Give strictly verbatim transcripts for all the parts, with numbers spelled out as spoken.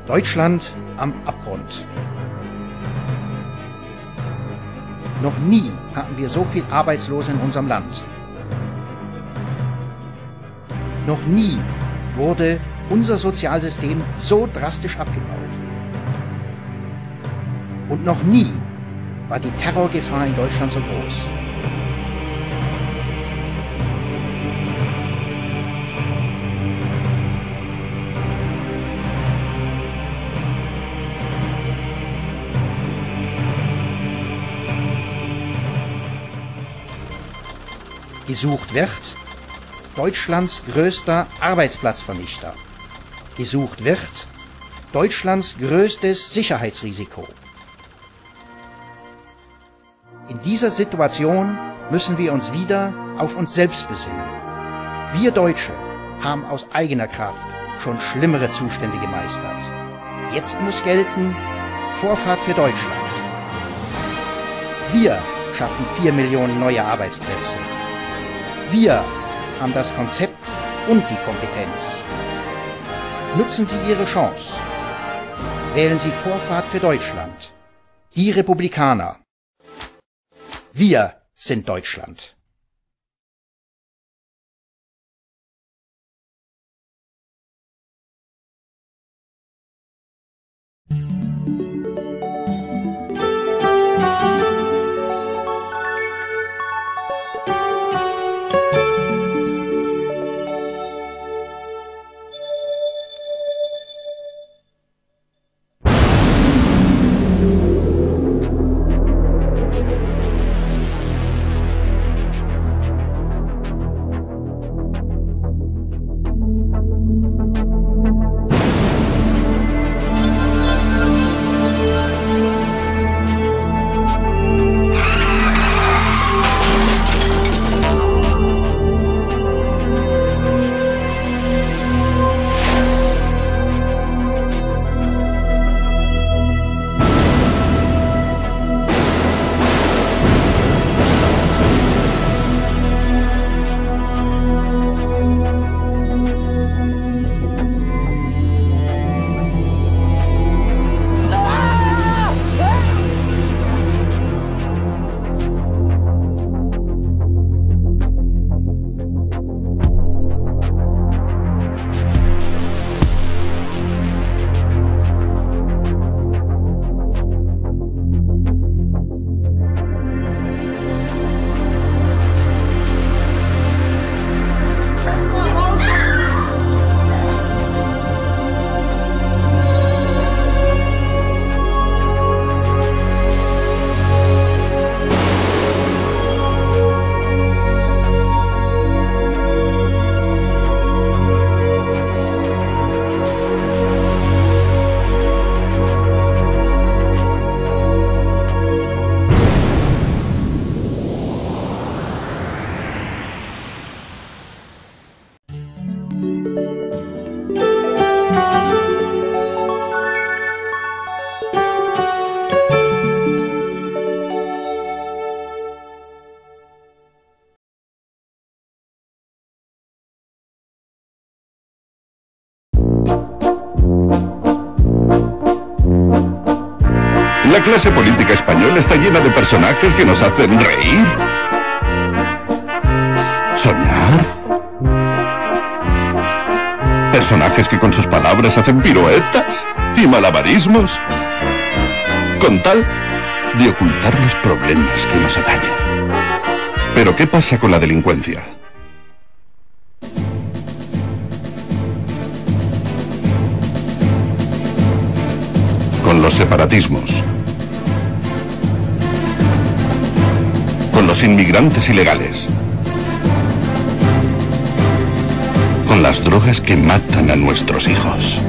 Deutschland am Abgrund. Noch nie hatten wir so viel Arbeitslose in unserem Land. Noch nie wurde unser Sozialsystem so drastisch abgebaut. Und noch nie war die Terrorgefahr in Deutschland so groß. Gesucht wird Deutschlands größter Arbeitsplatzvernichter. Gesucht wird Deutschlands größtes Sicherheitsrisiko. In dieser Situation müssen wir uns wieder auf uns selbst besinnen. Wir Deutsche haben aus eigener Kraft schon schlimmere Zustände gemeistert. Jetzt muss gelten, Vorfahrt für Deutschland. Wir schaffen vier Millionen neue Arbeitsplätze. Wir haben das Konzept und die Kompetenz. Nutzen Sie Ihre Chance. Wählen Sie Vorfahrt für Deutschland. Die Republikaner. Wir sind Deutschland. La clase política española está llena de personajes que nos hacen reír, soñar, personajes que con sus palabras hacen piruetas y malabarismos, con tal de ocultar los problemas que nos atañen. Pero ¿qué pasa con la delincuencia? Con los separatismos, con los inmigrantes ilegales, con las drogas que matan a nuestros hijos.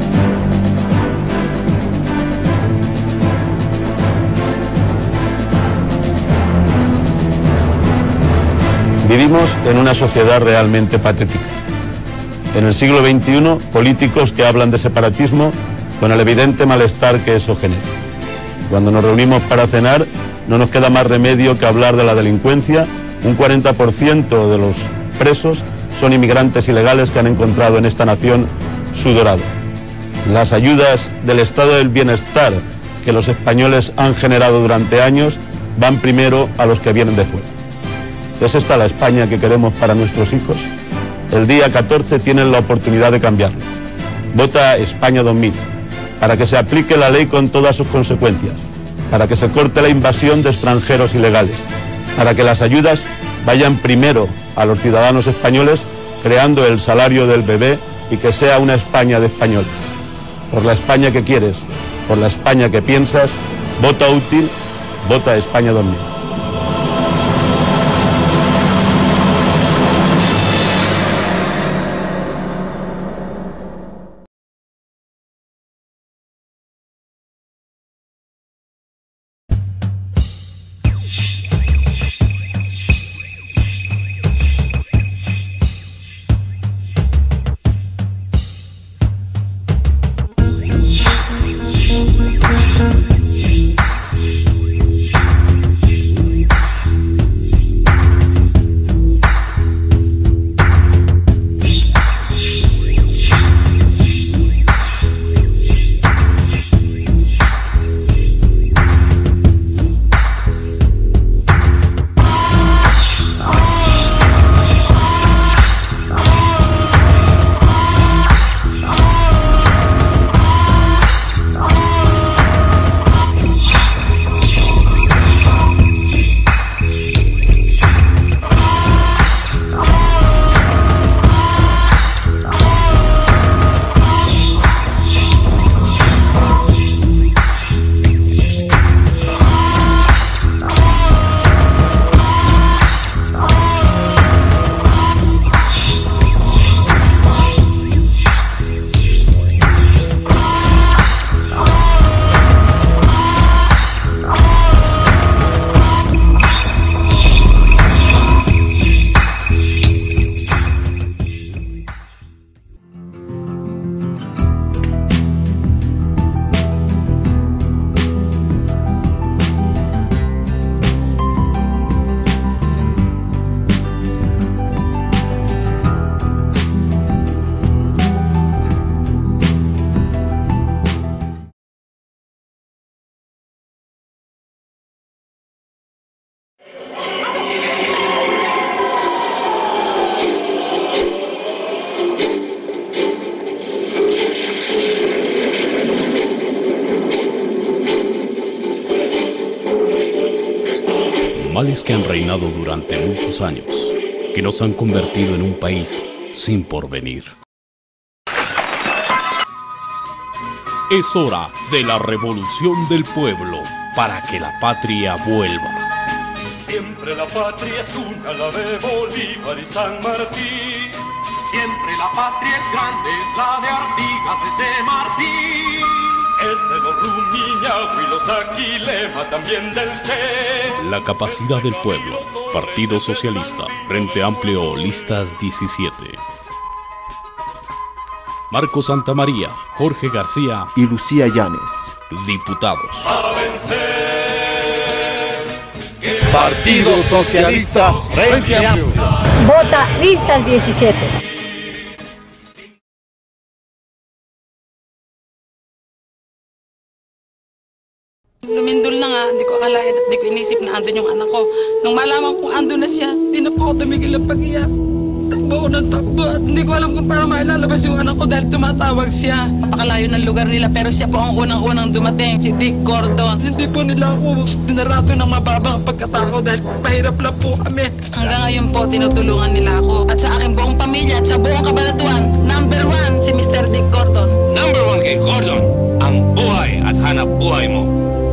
Vivimos en una sociedad realmente patética. En el siglo veintiuno, políticos que hablan de separatismo con el evidente malestar que eso genera. Cuando nos reunimos para cenar, no nos queda más remedio que hablar de la delincuencia. Un cuarenta por ciento de los presos son inmigrantes ilegales que han encontrado en esta nación su dorado. Las ayudas del estado del bienestar que los españoles han generado durante años van primero a los que vienen de fuera. ¿Es esta la España que queremos para nuestros hijos? El día catorce tienen la oportunidad de cambiarlo. Vota España dos mil, para que se aplique la ley con todas sus consecuencias, para que se corte la invasión de extranjeros ilegales, para que las ayudas vayan primero a los ciudadanos españoles, creando el salario del bebé y que sea una España de españoles. Por la España que quieres, por la España que piensas, vota útil, vota España dos mil. Males que han reinado durante muchos años, que nos han convertido en un país sin porvenir. Es hora de la revolución del pueblo para que la patria vuelva. Siempre la patria es una, la de Bolívar y San Martín. Siempre la patria es grande, es la de Artigas, es de Martín. Es de los Rumiñahui y los Daquilema, también del Che. La capacidad del pueblo. Partido Socialista. Frente Amplio, listas diecisiete. Marco Santamaría, Jorge García y Lucía Llanes. Diputados. A vencer. Partido Socialista Frente Amplio. Vota listas diecisiete. Lumindol na nga, hindi ko akalain at hindi ko inisip na andun yung anak ko. Nung malaman kong andun na siya, di na po ako tumigil ang pag-iyak. Takbo ko ng takbo at hindi ko alam kung paano mailalabas yung anak ko dahil tumatawag siya. Napakalayo ng lugar nila pero siya po ang unang-unang dumating, si Dick Gordon. Hindi po nila ako dinarato ng mababang pagkatao dahil pahirap lang po kami. Hanggang ngayon po tinutulungan nila ako. At sa aking buong pamilya at sa buong Cabanatuan, number one si Mister Dick Gordon. Number one kay Gordon, ang buhay at hanap buhay mo.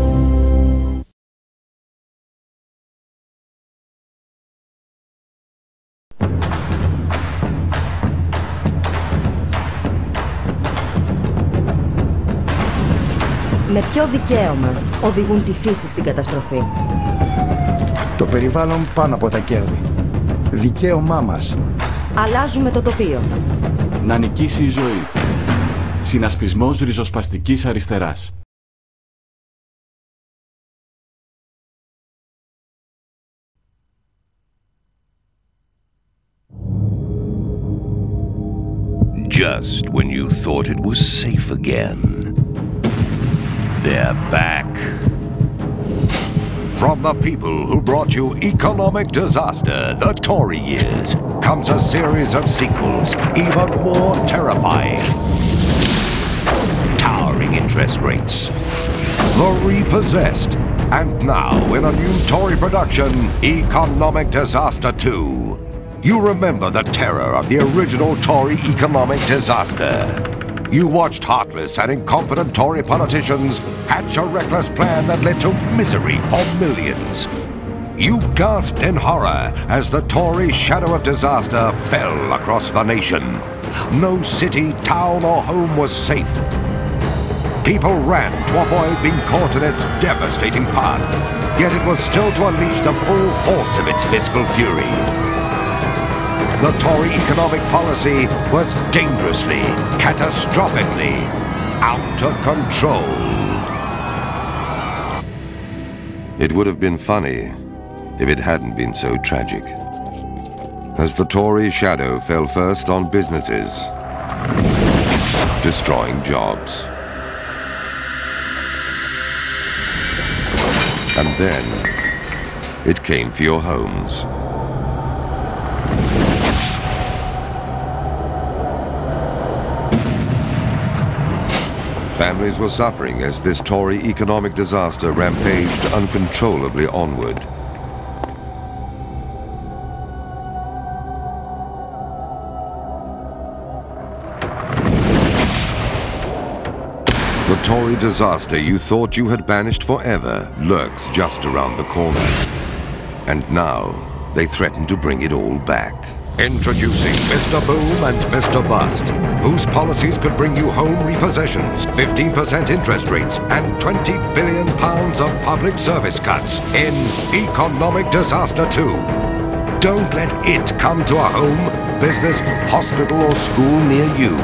Με ποιο δικαίωμα οδηγούν τη φύση στην καταστροφή? Το περιβάλλον πάνω από τα κέρδη. Δικαίωμά μας. Αλλάζουμε το τοπίο. Να νικήσει η ζωή. Συνασπισμός ριζοσπαστικής αριστεράς. just when you thought it was safe again. They're back. From the people who brought you economic disaster, the Tory years, comes a series of sequels even more terrifying. Towering interest rates, The Repossessed, and now in a new Tory production, Economic Disaster two. You remember the terror of the original Tory economic disaster. You watched heartless and incompetent Tory politicians hatch a reckless plan that led to misery for millions. You gasped in horror as the Tory shadow of disaster fell across the nation. No city, town, or home was safe. People ran to avoid being caught in its devastating path, yet it was still to unleash the full force of its fiscal fury. The Tory economic policy was dangerously, catastrophically out of control. It would have been funny if it hadn't been so tragic. As the Tory shadow fell first on businesses, destroying jobs. And then it came for your homes. Families were suffering as this Tory economic disaster rampaged uncontrollably onward. The Tory disaster you thought you had banished forever lurks just around the corner. And now they threaten to bring it all back. Introducing Mister Boom and Mister Bust, whose policies could bring you home repossessions, fifteen percent interest rates, and twenty billion pounds of public service cuts in Economic Disaster two. Don't let it come to a home, business, hospital, or school near you.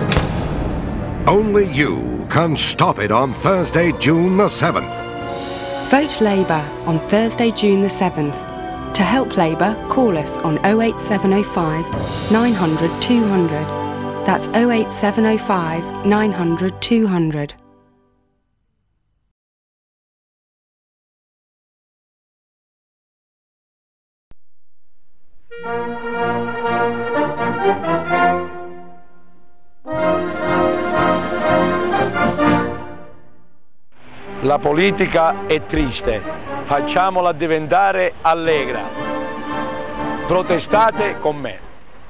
Only you can stop it on Thursday, June the seventh. Vote Labour on Thursday, June the seventh. To help Labour, call us on oh eight seven oh five, nine hundred, two hundred. That's oh eight seven oh five, nine hundred, two hundred. La politica è triste, facciamola diventare allegra. Protestate con me.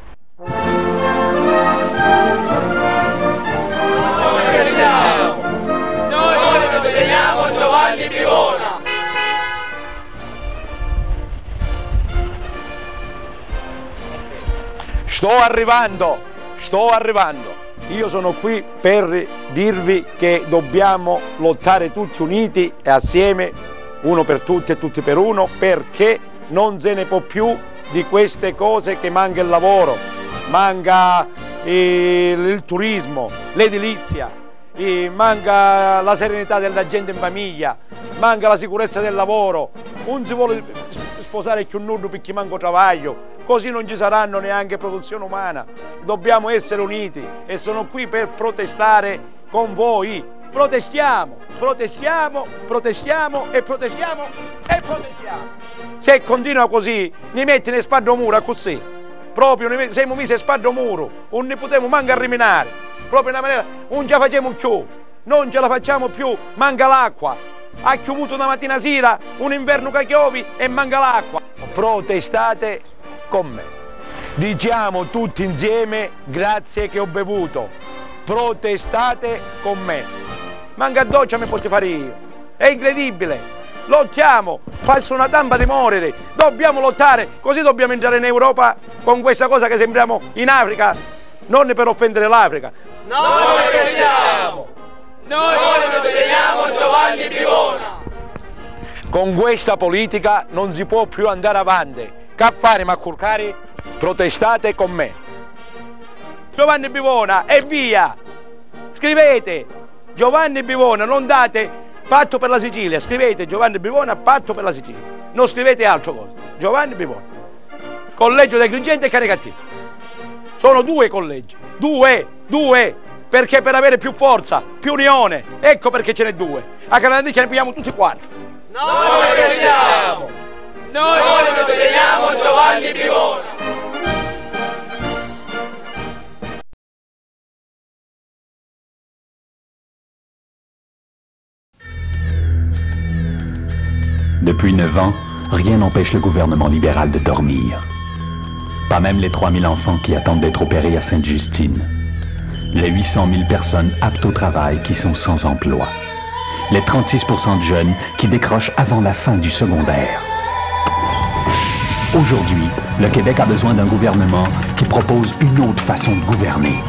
Noi protestiamo! Noi protestiamo Giovanni Bivona! Sto arrivando, sto arrivando. Io sono qui per dirvi che dobbiamo lottare tutti uniti e assieme, uno per tutti e tutti per uno, perché non se ne può più di queste cose, che manca il lavoro, manca il, il turismo, l'edilizia, manca la serenità della gente in famiglia, manca la sicurezza del lavoro, non si vuole sposare più nudo perché manca travaglio. Così non ci saranno neanche produzione umana. Dobbiamo essere uniti e sono qui per protestare con voi. Protestiamo, protestiamo, protestiamo e protestiamo e protestiamo. Se continua così, ne metti ne spaddo muro così. Proprio ne siamo messi a spaddo muro, non ne potremo manco arriminare. Proprio in una maniera, non ce la facciamo più, non ce la facciamo più, manca l'acqua. Ha piovuto una mattina sera, un inverno che piove e manca l'acqua. Protestate con me. Diciamo tutti insieme grazie che ho bevuto. Protestate con me. Manca doccia mi posso fare io. È incredibile. Lottiamo, faccio una tampa di morire. Dobbiamo lottare, così dobbiamo entrare in Europa con questa cosa che sembriamo in Africa, non per offendere l'Africa. Noi protestiamo. Noi protestiamo Giovanni Bivona. Con questa politica non si può più andare avanti. Che fare, ma curcari? Protestate con me. Giovanni Bivona e via! Scrivete Giovanni Bivona, non date patto per la Sicilia, scrivete Giovanni Bivona, patto per la Sicilia. Non scrivete altro cosa. Giovanni Bivona. Collegio dei Grigenti e Caricattini. Sono due collegi, due, due, perché per avere più forza, più unione, ecco perché ce n'è due. A Canadà ce ne pigliamo tutti quattro. Noi ce siamo! Noi non teniamo Giovanni Bivona! Depuis neuf ans, rien n'empêche le gouvernement libéral de dormir. Pas même les trois mille enfants qui attendent d'être opérés à Sainte-Justine. Les huit cent mille personnes aptes au travail qui sont sans emploi. Les trente-six pour cent de jeunes qui décrochent avant la fin du secondaire. Aujourd'hui, le Québec a besoin d'un gouvernement qui propose une autre façon de gouverner.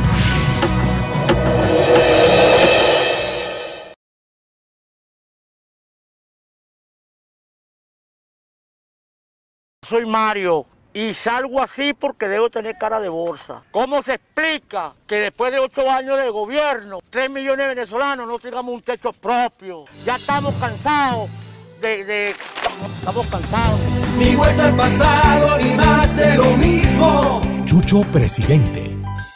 Soy Mario y salgo así porque debo tener cara de bolsa. ¿Cómo se explica que después de ocho años de gobierno, tres millones de venezolanos no tengamos un techo propio? Ya estamos cansados de... de estamos cansados. Ni vuelta al pasado, ni más de lo mismo. Chucho Presidente.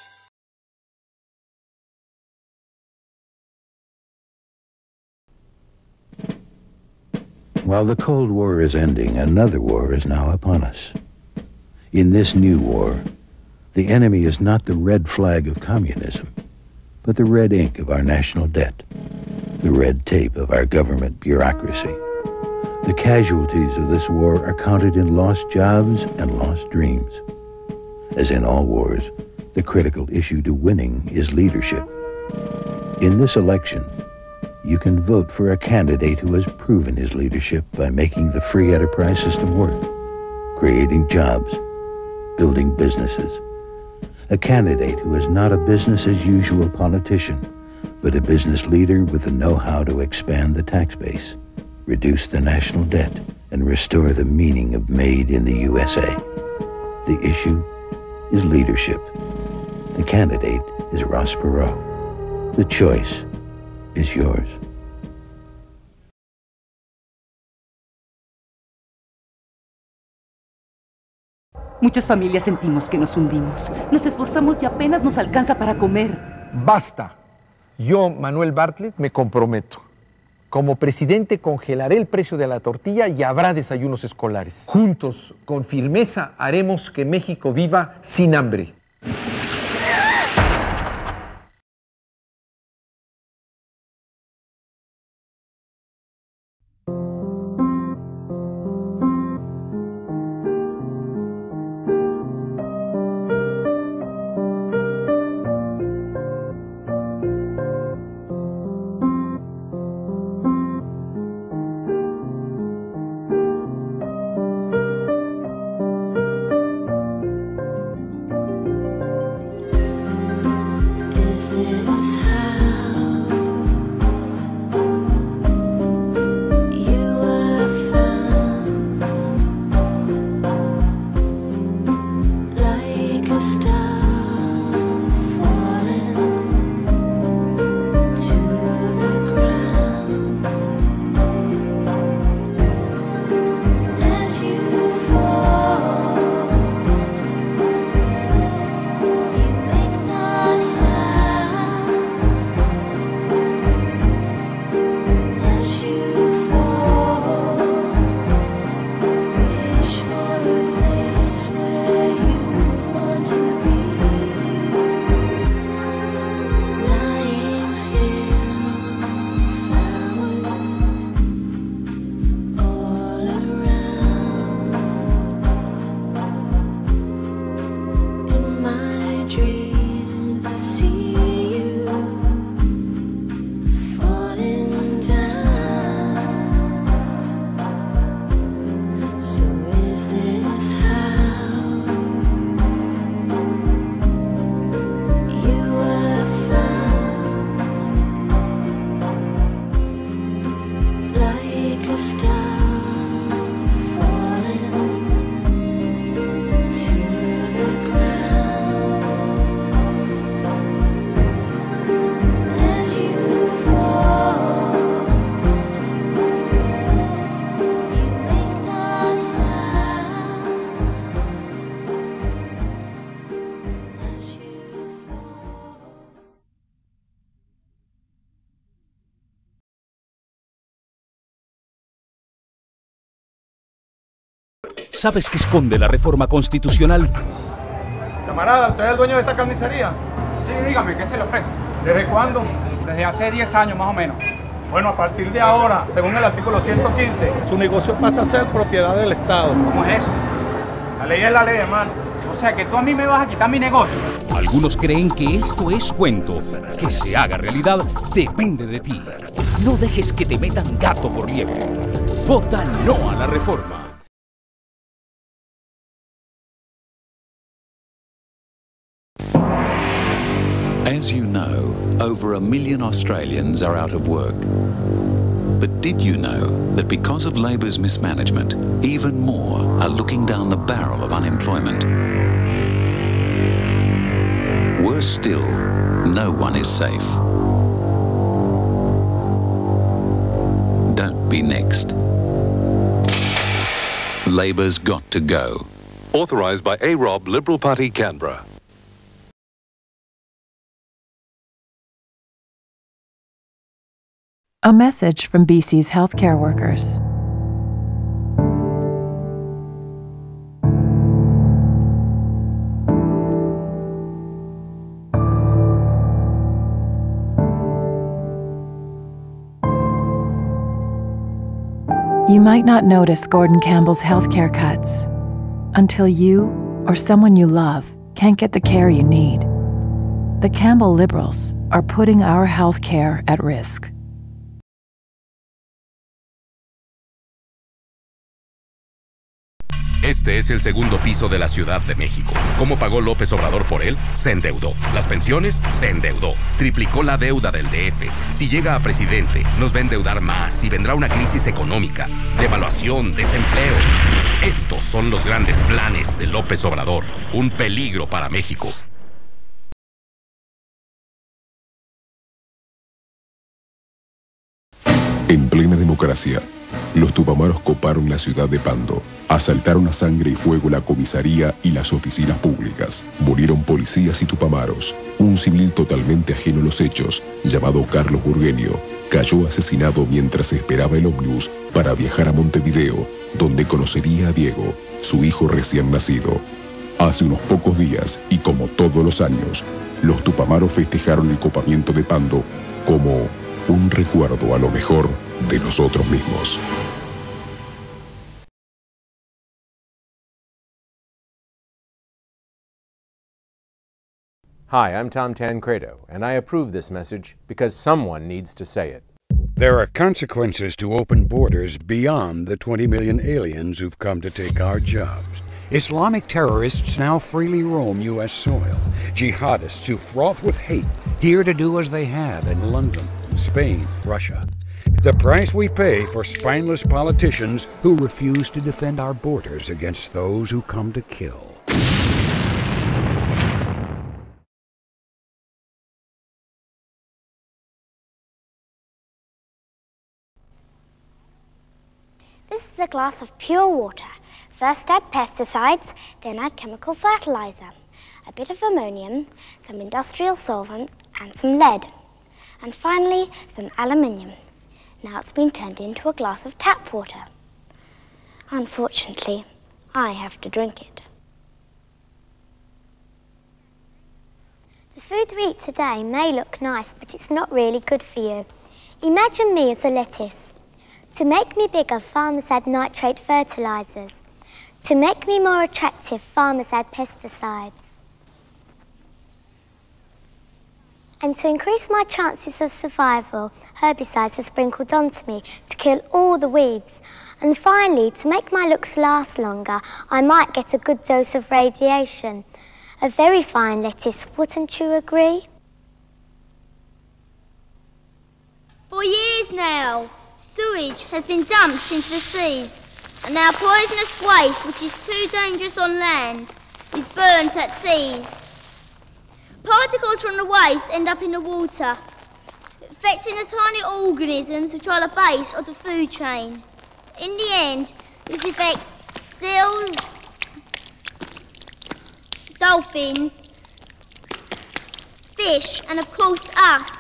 While the Cold War is ending, another war is now upon us. In this new war, the enemy is not the red flag of communism, but the red ink of our national debt, the red tape of our government bureaucracy. The casualties of this war are counted in lost jobs and lost dreams. As in all wars, the critical issue to winning is leadership. In this election, you can vote for a candidate who has proven his leadership by making the free enterprise system work, creating jobs, building businesses. A candidate who is not a business-as-usual politician, but a business leader with the know-how to expand the tax base, reduce the national debt, and restore the meaning of made in the U S A. The issue is leadership. The candidate is Ross Perot. The choice is yours. Muchas familias sentimos que nos hundimos. Nos esforzamos y apenas nos alcanza para comer. Basta. Yo, Manuel Bartlett, me comprometo. Como presidente congelaré el precio de la tortilla y habrá desayunos escolares. Juntos, con firmeza, haremos que México viva sin hambre. ¿Sabes qué esconde la reforma constitucional? Camarada, ¿usted es el dueño de esta carnicería? Sí, dígame, ¿qué se le ofrece? ¿Desde cuándo? Desde hace diez años más o menos. Bueno, a partir de ahora, según el artículo ciento quince, su negocio pasa a ser propiedad del Estado. ¿Cómo es eso? La ley es la ley, hermano. O sea, que tú a mí me vas a quitar mi negocio. Algunos creen que esto es cuento. Que se haga realidad depende de ti. No dejes que te metan gato por liebre. Vota no a la reforma. As you know, over a million Australians are out of work. But did you know that because of Labor's mismanagement, even more are looking down the barrel of unemployment? Worse still, no one is safe. Don't be next. Labor's got to go. Authorised by A R O B, Liberal Party, Canberra. A message from B C's healthcare workers. You might not notice Gordon Campbell's healthcare cuts until you or someone you love can't get the care you need. The Campbell Liberals are putting our healthcare at risk. Este es el segundo piso de la Ciudad de México. ¿Cómo pagó López Obrador por él? Se endeudó. ¿Las pensiones? Se endeudó. Triplicó la deuda del D F. Si llega a presidente, nos va a endeudar más y vendrá una crisis económica, devaluación, desempleo. Estos son los grandes planes de López Obrador. Un peligro para México. En plena democracia, los tupamaros coparon la ciudad de Pando, asaltaron a sangre y fuego la comisaría y las oficinas públicas. Murieron policías y tupamaros. Un civil totalmente ajeno a los hechos, llamado Carlos Burgueño, cayó asesinado mientras esperaba el ómnibus para viajar a Montevideo, donde conocería a Diego, su hijo recién nacido. Hace unos pocos días, y como todos los años, los tupamaros festejaron el copamiento de Pando como un recuerdo a lo mejor de nosotros mismos. Hi, I'm Tom Tancredo, and I approve this message because someone needs to say it. There are consequences to open borders beyond the twenty million aliens who've come to take our jobs. Islamic terrorists now freely roam U S soil. Jihadists who froth with hate, here to do as they have in London, Spain, Russia. The price we pay for spineless politicians who refuse to defend our borders against those who come to kill. This is a glass of pure water. First add pesticides, then add chemical fertilizer, a bit of ammonium, some industrial solvents and some lead, and finally some aluminium. Now it's been turned into a glass of tap water. Unfortunately, I have to drink it. The food we eat today may look nice, but it's not really good for you. Imagine me as a lettuce. To make me bigger, farmers add nitrate fertilizers. To make me more attractive, farmers add pesticides. And to increase my chances of survival, herbicides are sprinkled onto me to kill all the weeds. And finally, to make my looks last longer, I might get a good dose of radiation. A very fine lettuce, wouldn't you agree? For years now, sewage has been dumped into the seas, and our poisonous waste, which is too dangerous on land, is burnt at seas. Particles from the waste end up in the water, affecting the tiny organisms which are the base of the food chain. In the end, this affects seals, dolphins, fish, and of course us.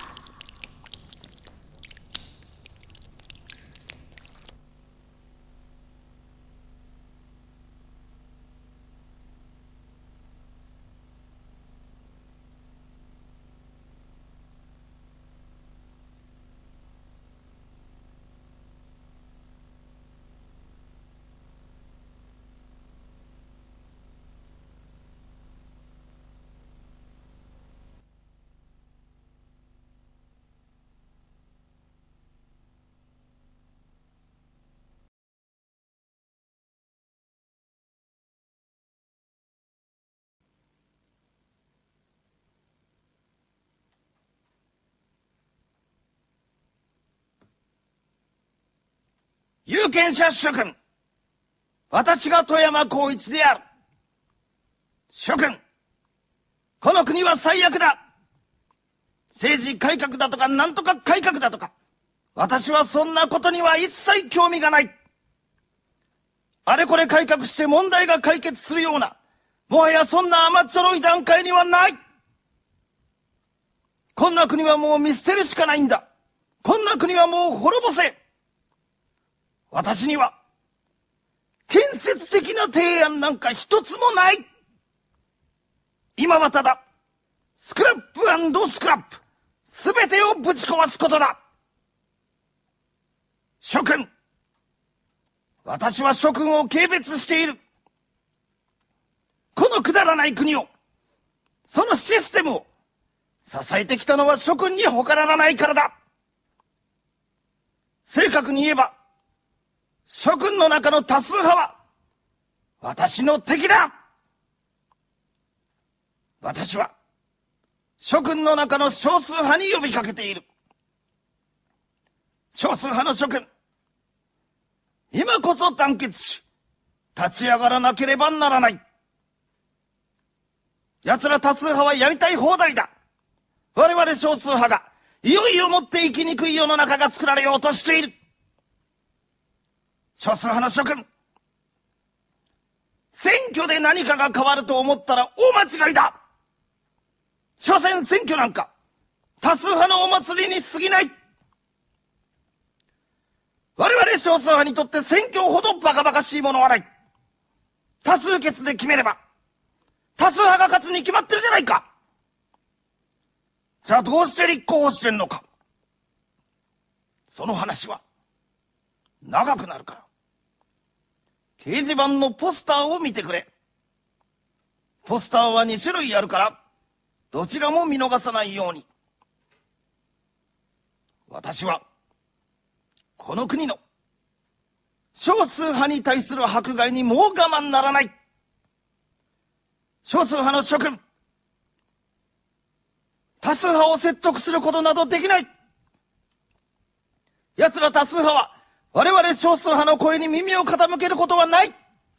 有権者諸君、私が富山光一である。諸君、この国は最悪だ。政治改革だとかなんとか改革だとか、私はそんなことには一切興味がない。あれこれ改革して問題が解決するような、もはやそんな甘っちょろい段階にはない。こんな国はもう見捨てるしかないんだ。こんな国はもう滅ぼせ。私には建設的な提案なんか一つもない。今はただスクラップ&スクラップ、すべてをぶち壊すことだ。諸君、私は諸君を軽蔑している。このくだらない国を、そのシステムを支えてきたのは諸君に他ならないからだ。正確に言えば、諸君の中の多数派は私の敵だ。私は諸君の中の少数派に呼びかけている。少数派の諸君、今こそ団結し、立ち上がらなければならない。奴ら多数派はやりたい放題だ。我々少数派がいよいよもって生きにくい世の中が作られようとしている。少数派の諸君、選挙で何かが変わると思ったら大間違いだ。所詮選挙なんか多数派のお祭りに過ぎない。我々少数派にとって選挙ほどバカバカしいものはない。多数決で決めれば多数派が勝つに決まってるじゃないか。じゃあどうして立候補してんのか。その話は長くなるから、掲示板のポスターを見てくれ。ポスターはに種類あるから、どちらも見逃さないように。私はこの国の少数派に対する迫害にもう我慢ならない。少数派の諸君、多数派を説得することなどできない。奴ら多数派は我々少数派の声に耳を傾けることはない。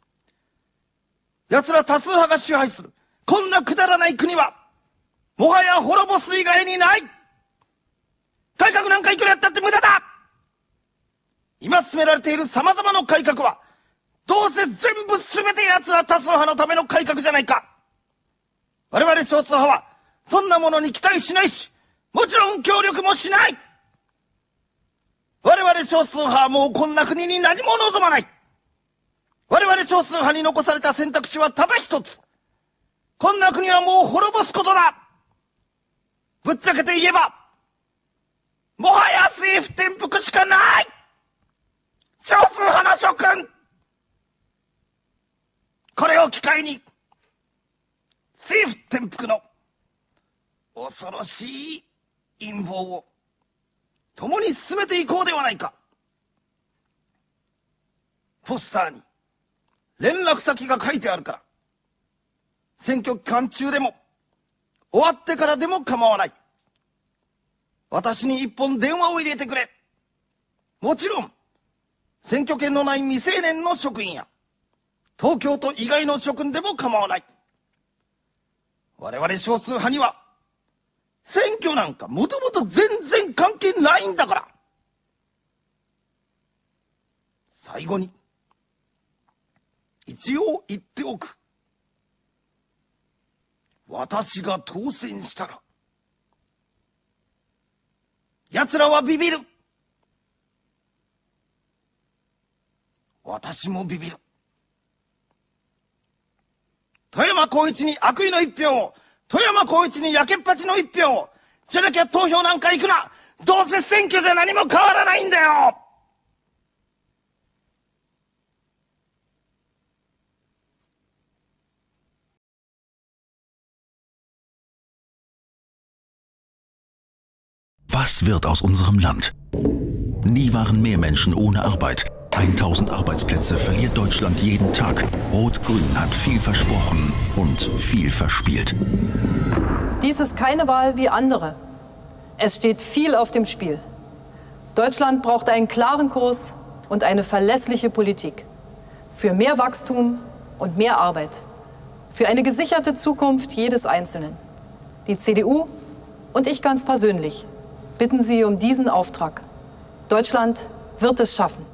奴ら多数派が支配するこんなくだらない国はもはや滅ぼす以外にない。改革なんかいくらやったって無駄だ。今進められている様々な改革はどうせ全部全て奴ら多数派のための改革じゃないか。我々少数派はそんなものに期待しないし、もちろん協力もしない。我々少数派はもうこんな国に何も望まない。我々少数派に残された選択肢はただ一つ。こんな国はもう滅ぼすことだ。ぶっちゃけて言えば、もはや政府転覆しかない。少数派の諸君、これを機会に政府転覆の恐ろしい陰謀を共に進めていこうではないか。ポスターに連絡先が書いてあるから、選挙期間中でも終わってからでも構わない。私に一本電話を入れてくれ。もちろん選挙権のない未成年の職員や東京都以外の諸君でも構わない。我々少数派には選挙なんかもともと全然関係ないんだから。最後に一応言っておく。私が当選したら奴らはビビる。私もビビる。富山光一に悪意の一票を、富山光一にやけっぱちの一票を、じゃなきゃ投票なんか行くな。どうせ選挙じゃ何も変わらないんだよ。 Was wird aus unserem Land? Nie waren mehr Menschen ohne Arbeit. tausend Arbeitsplätze verliert Deutschland jeden Tag. Rot-Grün hat viel versprochen und viel verspielt. Dies ist keine Wahl wie andere. Es steht viel auf dem Spiel. Deutschland braucht einen klaren Kurs, und eine verlässliche Politik. Für mehr Wachstum und mehr Arbeit. Für eine gesicherte Zukunft jedes Einzelnen. Die C D U und ich ganz persönlich bitten Sie um diesen Auftrag. Deutschland wird es schaffen.